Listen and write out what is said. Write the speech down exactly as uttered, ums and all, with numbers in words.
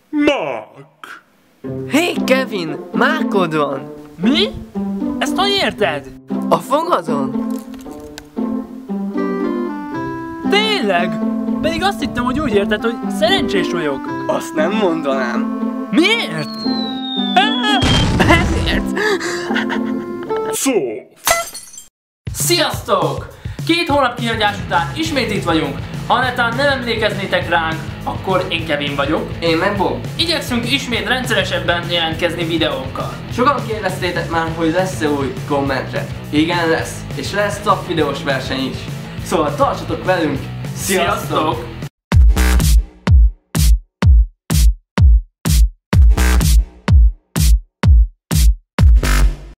Mák! Hé, hey, Kevin, mákod van! Mi? Ezt hogy érted? A fogadon? Tényleg? Pedig azt hittem, hogy úgy érted, hogy szerencsés vagyok. Azt nem mondanám. Miért? Ezért! Szó! Sziasztok! Két hónap kihagyás után ismét itt vagyunk. Ha netán nem emlékeznétek ránk, akkor én Kevin vagyok. Én meg Bob. Igyekszünk ismét rendszeresebben jelentkezni videókkal. Sokan kérdeztétek már, hogy lesz-e új kommentre. Igen, lesz. És lesz top videós verseny is. Szóval tartsatok velünk. Sziasztok! Sziasztok!